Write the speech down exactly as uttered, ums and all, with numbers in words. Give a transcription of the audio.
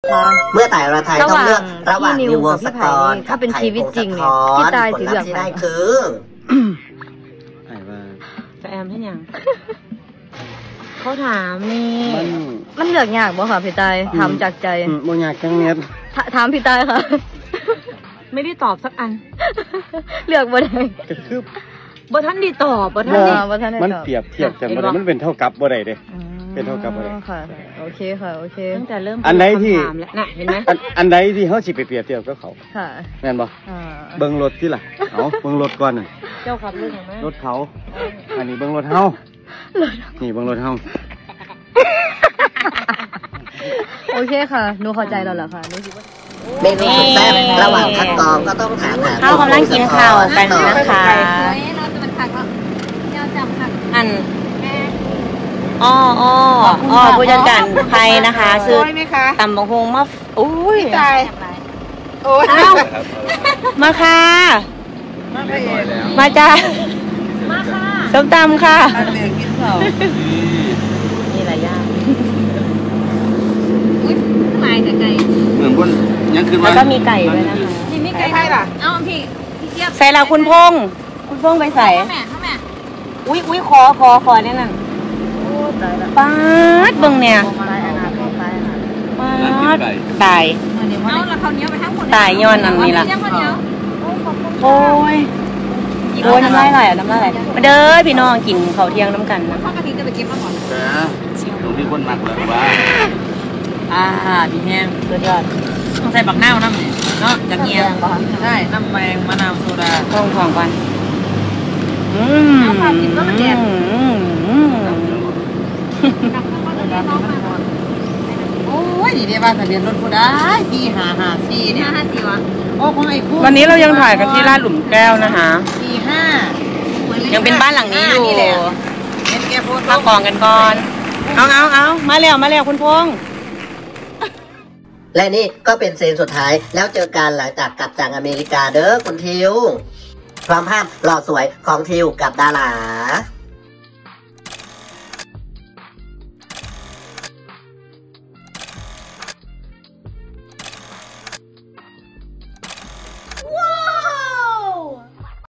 เมื่อไต่ระไทยต้องเลือกระหว่างนิววงศกรถ้าเป็นชีวิตจริงเนี่ยพี่ตายสีเหลืองที่ได้คือไอ้ว่าจะแอมให้ยังเขาถามนี่มันมันเลือกยากบ่ค่ะพี่ตายถามจากใจบ่ยากจังเนี้ยถามพี่ตายค่ะไม่ได้ตอบสักอันเลือกบ่ได้ก็คือบ่ท่านดีตอบบ่ท่านดีมันเปรียบเทียบกันบ่ได้มันเป็นเท่ากับบ่ได้เด้เป็นเท่ากับบ่ได้ค่ะโอเคค่ะโอเคตั้งแต่เริ่มอันไหนที่น่ะเห็นไหมอันไหนที่เขาสิไปเปรียบเทียบกับเขาค่ะแม่นบ่เบิ่งรถที่ล่ะเอาเบิ่งรถก่อนน่ะเจ้าขับรถของแม่รถเขาอันนี้เบิ่งรถเฮานี่เบิ่งรถเฮาโอเคค่ะหนูเข้าใจแล้วล่ะค่ะหนูคิดว่าเมนูสุดแซ่บระหว่างคัดกรองก็ต้องถามหาข้าวกำลังกินข้าวกันนะคะอันอ้ออ้ออ้อผู้จัดการไทยนะคะซื้อตำบักฮงมาอุ้ยตายโอ้ยมาค่ะมาจ้ามาค่ะส้มตำค่ะนี่หลายอย่างอุ้ยหมายแต่ไก่เหมือนคนยังคืนแล้วก็มีไก่ด้วยนะคะนี่มีไก่ใช่ล่ะเอ้าพี่พี่เจี๊ยบใส่เราคุณพงคุณพงไปใส่แม่แม่อุ้ยอุ้ยคอคอคอเนี่ยนั่นป้าดเบิ่งเนี่ยป้าดตายเอาละข้าวเหนียวไปทั้งหมดตายย้อนอันนี้ล่ะโอ้ยโอ้ยน้ำลายไหลอ่ะน้ำลายไหลมาเด้อพี่น้องกินข้าวเที่ยงน้ำกันนะข้าวกะทิจะไปเก็บมาก่อนแต่หลวงพี่คนหมักเลยว่าอ่าพี่แห้งสุดยอดต้องใส่บักนาวน้ำเนาะจากเงี้ยใช่น้ำแมงมะนาวโซดาต้องของกันอืมเอาความกินก็มันแดดโอ้ยนี่เดี๋ยวว่าทะเบียนรถกูได้สี่ห้าห้าสี่เนี่ยห้าสี่วะโอ้ของไอ้คู่วันนี้เรายังถ่ายกันที่ลาดหลุมแก้วนะคะสี่ห้ายังเป็นบ้านหลังนี้อยู่เห็นแกโพสต์มากองกันก่อนเอาเอาเอามาแล้วมาแล้วคุณพงษ์และนี่ก็เป็นเซนสุดท้ายแล้วเจอกันหลังจากกลับจากอเมริกาเด้อคุณทิวพร้อมภาพหล่อสวยของทิวกับดารา